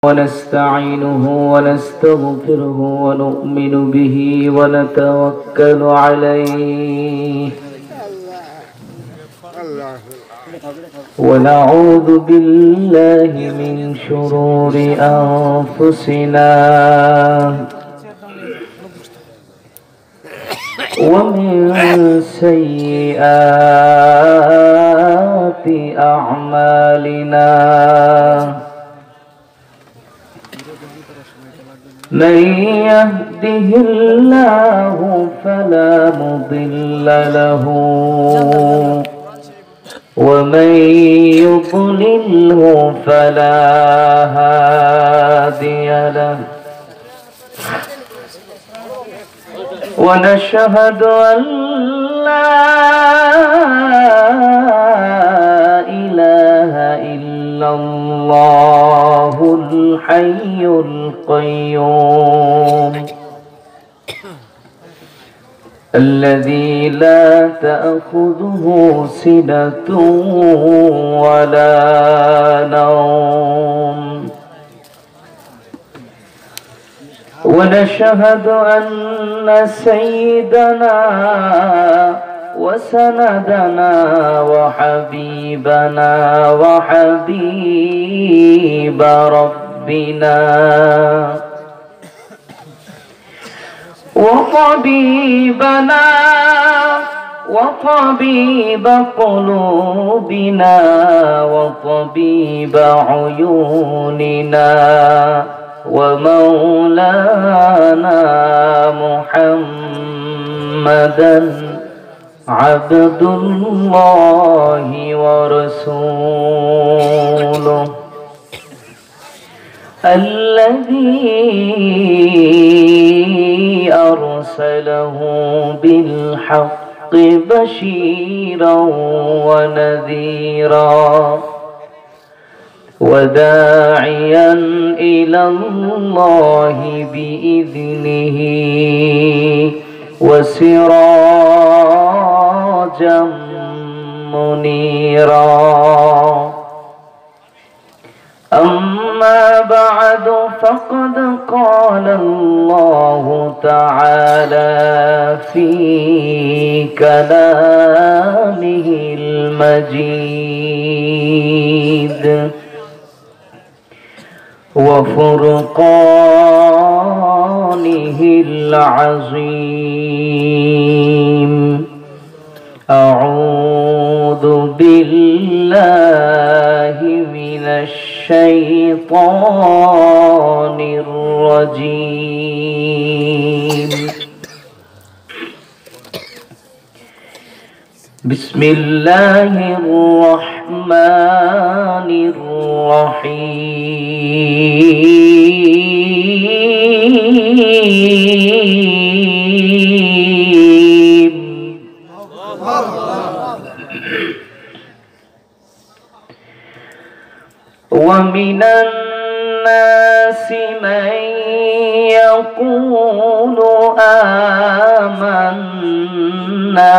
ونستعينه ونستغفره ونؤمن به ونتوكل عليه ونعوذ بالله من شرور أنفسنا ومن سيئات أعمالنا من يهده الله فلا مضل له ومن يضلله فلا هادي له ونشهد أن لا إله إلا الله الحي القيوم الذي لا تأخذه سنة ولا نوم ونشهد أن سيدنا وسندنا وحبيبنا وحبيب ربنا وطبيبنا وطبيب قلوبنا وطبيب عيوننا ومولانا محمدا عبد الله ورسوله الذي أرسله بالحق بشيرا ونذيرا وداعيا إلى الله بإذنه وسراجا منيرا أما بعد فقد قال الله تعالى في كلامه المجيد وفرقانه العظيم أعوذ بالله من الشيطان الرجيم بسم الله الرحمن الرحيم ومن الناس من يقول آمنا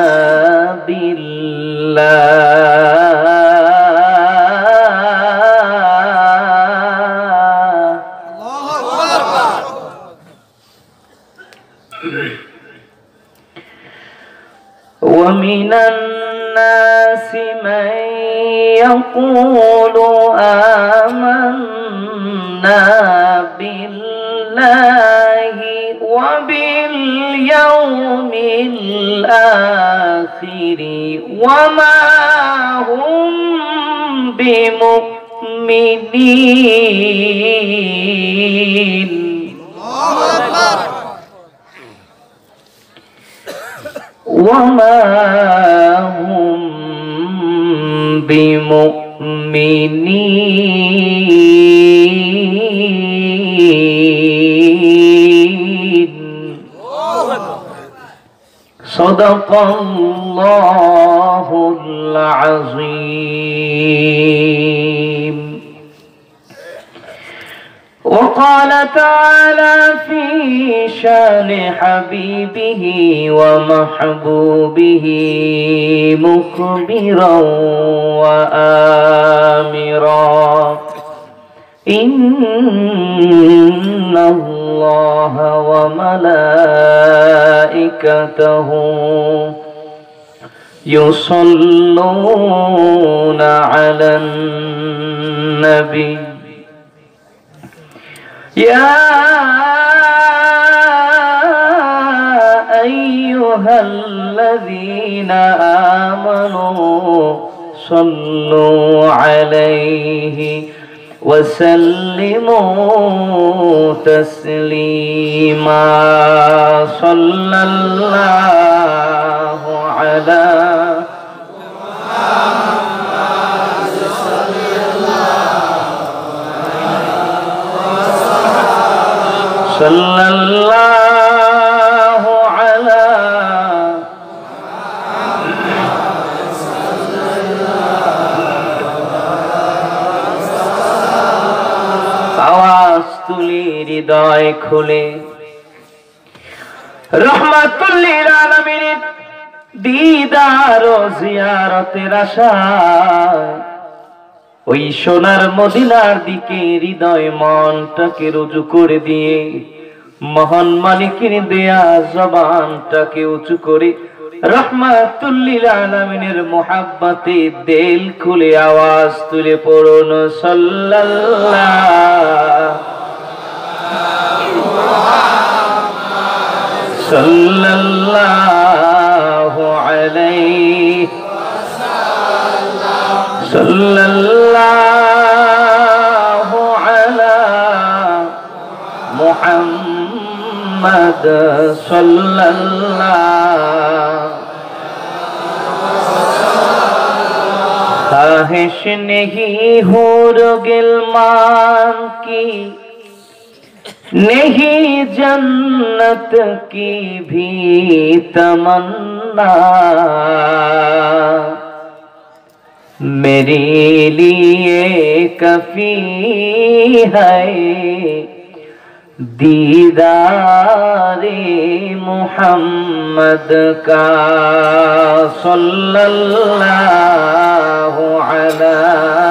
ومن الناس من يقول آمنا بالله وباليوم الآخر وما هم بمؤمنين وما هم بمؤمنين صدق الله العظيم وقال تعالى في شان حبيبه ومحبوبه مخبرا وآمرا ইন্নাল্লাহা ওয়া মালাইকাতাহু ইউসাল্লুনা আলান নবী ইয়া আইয়ুহাল্লাযীনা আমানু সাল্লু আলাইহি ওয়া সাল্লিমু তাসলিমা সাল্লাল্লাহু আলা সাল্লাল্লাহু আলা আওয়াজ তুলি হৃদয় খুলে রহমাতুল লিল আলামিন দিদার ও জিয়ারতের আশায় ওই সোনার মদিনার দিকে হৃদয় মনটাকে রুজু করে দিয়ে মহান মালিকের দেয়া জবানটাকে উঁচু করে রহমাতুল লিল আলামিনের মুহাব্বতে দিল খুলে আওয়াজ তুলে পড়ুন সাল্লাল্লাহু আলাইহি সাল্লাল্লাহু আলা মুহাম্মদ সাল্লাল্লাহু ख्वाहिश नहीं हूर गिलमान की नहीं जन्नत की भी तमन्ना मेरे लिए कफी है दीदारे मुहम्मद का सल्लल्लाहु अला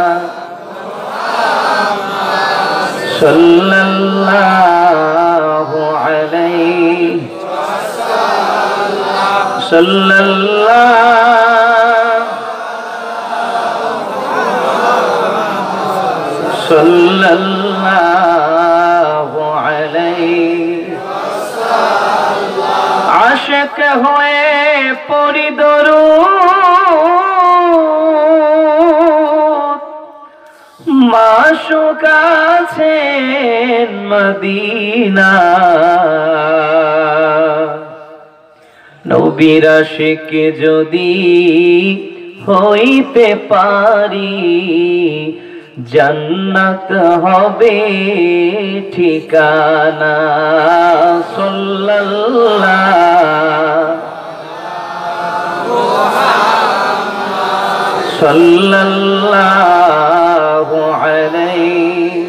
सल्लल्लाहु अलैहि सल्लल्लाहु अलैहि आशिक हुए पढ़ी दरूद माशूक आছেন মদিনা নবীর আশিক যদি হইতে পারি जन्नत होबे ठिकाना सल्लल्लाहु अलैहि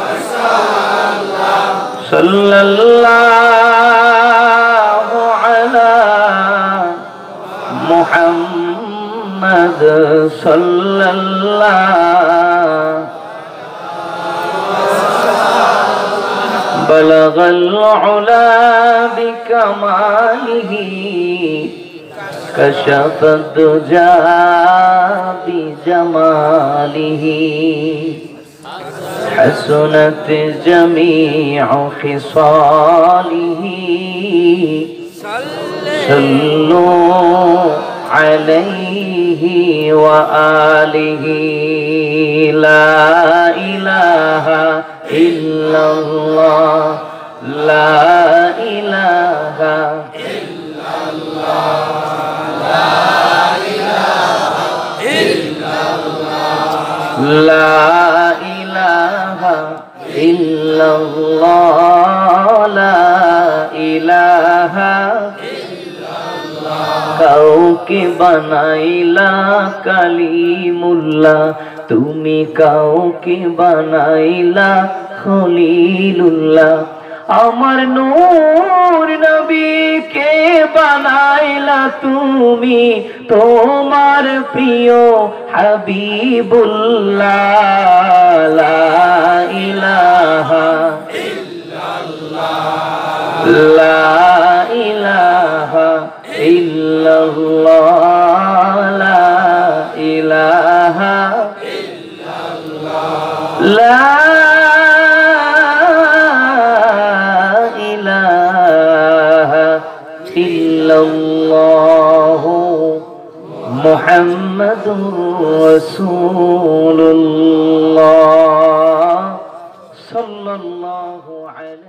सल्लल्लाहु अला मुहम्मद सल्लल्लाहु बलग العلا بكماله كشف الدجى بجماله حسنت جميع خصاله صلوا عليه وآله لا إله إلا الله لا إله إلا الله لا إله إلا الله لا إله إلا الله لا إله إلا الله কাউকে বানাইলা কালিমুল্লাহ তুমি কাউকে বানাইলা খলিলুল্লাহ আমার নূর নবীকে বানাইলা তুমি তোমার প্রিয় হাবিবুল্লাহ লা ইলাহা লা ইলাহা ইল্লাল্লাহ লা ইলাহা লা ইলাহা ইল্লাল্লাহ মুহাম্মাদুর রাসূলুল্লাহ সাল্লাল্লাহু আলাইহি